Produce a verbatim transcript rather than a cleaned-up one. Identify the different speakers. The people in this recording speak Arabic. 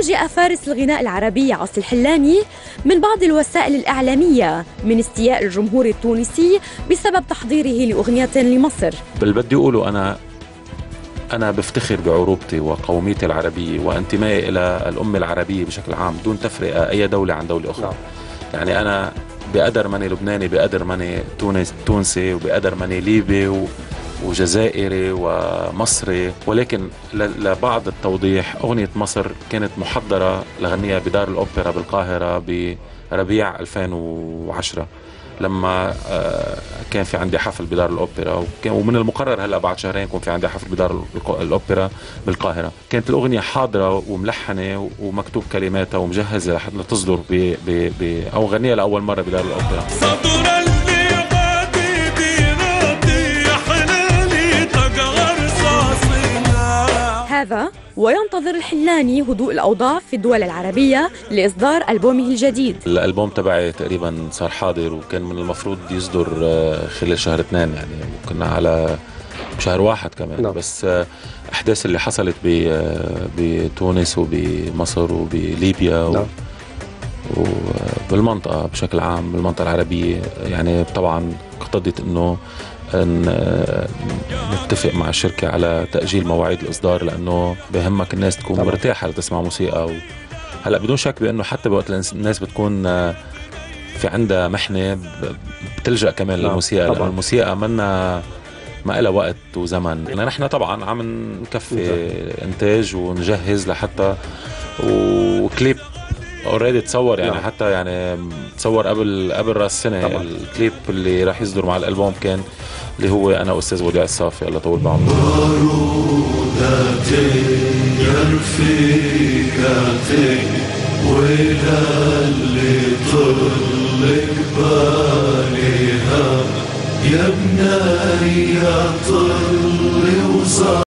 Speaker 1: فوجئ فارس الغناء العربي عاصي الحلاني من بعض الوسائل الإعلامية من استياء الجمهور التونسي بسبب تحضيره لأغنية لمصر.
Speaker 2: بل بدي أقوله أنا أنا بفتخر بعروبتي وقوميتي العربية وانتمائي إلى الأمة العربية بشكل عام دون تفرقة أي دولة عن دولة أخرى. يعني أنا بقدر ماني لبناني، بقدر ماني تونس تونسي، وبقدر ماني ليبي وجزائري ومصري، ولكن لبعض التوضيح أغنية مصر كانت محضرة لغنيها بدار الأوبرا بالقاهرة بربيع ألفين وعشرة لما كان في عندي حفل بدار الأوبرا، ومن المقرر هلا بعد شهرين يكون في عندي حفل بدار الأوبرا بالقاهرة. كانت الأغنية حاضرة وملحنة ومكتوب كلماتها ومجهزة لحتى تصدر ب ب أو غنية لأول مرة بدار الأوبرا.
Speaker 1: هذا وينتظر الحلاني هدوء الأوضاع في الدول العربية لإصدار ألبومه الجديد.
Speaker 2: الألبوم تبعي تقريبا صار حاضر وكان من المفروض يصدر خلال شهر اثنين، يعني كنا على شهر واحد كمان. لا. بس أحداث اللي حصلت بتونس وبمصر وبليبيا و... وبالمنطقة بشكل عام بالمنطقة العربية يعني طبعا اقتضت انه نتفق مع الشركة على تأجيل مواعيد الإصدار، لأنه بهمك الناس تكون طبعا مرتاحة لتسمع موسيقى. و... هلأ بدون شك بأنه حتى بوقت الناس بتكون في عندها محنة بتلجأ كمان للموسيقى، لأن الموسيقى منا ما إلها وقت وزمن. يعني نحن طبعا عم نكفي إنتاج ونجهز لحتى وكليب اوريدي تصور يعني. لا. حتى يعني تصور قبل قبل راس السنه. الكليب اللي راح يصدر مع الالبوم كان اللي هو انا واستاذ وديع الصافي الله يطول بعمره. يا ابني يا طل